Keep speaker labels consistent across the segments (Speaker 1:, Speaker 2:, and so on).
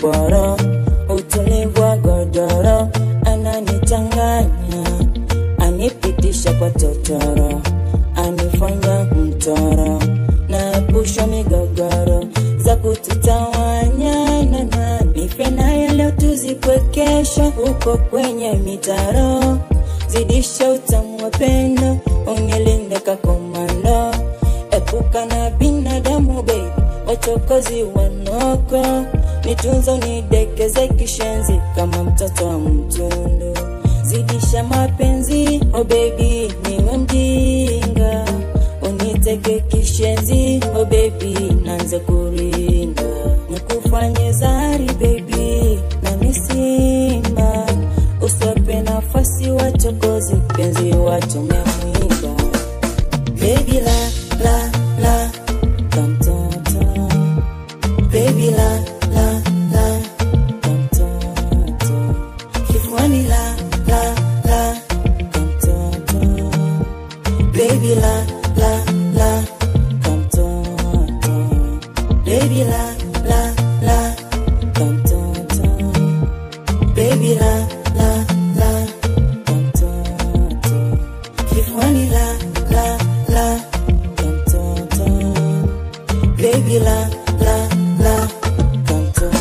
Speaker 1: kiporo, utulivu wa godoro, ananichanganya, anipitisha kwa totoro, anifanya mtoro, naepusha migogoro za kututawanya na nife naye leo tuzipwekesha huko kwenye mitaro. Zidisha utamu wa pendo, unilinde kakomando, epuka na binadamu baby, wachokozi wanoko, nitunza unidekeze kishenzi kama mtoto wa mtundu. Zidisha mapenzi, oh baby, niwe mjinga, uniteke kishenzi, oh baby, nanze kuringa, nikufanye zari baby, na misimba, usiwape nafasi wachokozi, penzi watumemwiga. Baby la, la, la, kamtoto, baby la, la, la, kamtoto, kifuani la, la, la, kamtoto, baby la, la, la, kamtoto, baby la, la, la, kamtoto, baby la, la, la, kamtoto, kifuani la, la, la, kamtoto, baby la, la, la, kamtoto.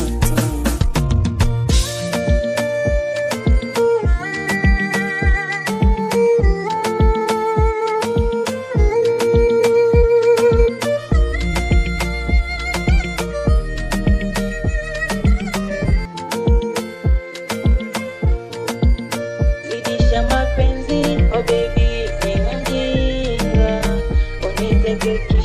Speaker 1: Zidisha mapenzi, oh baby, ni mjinga, uniteke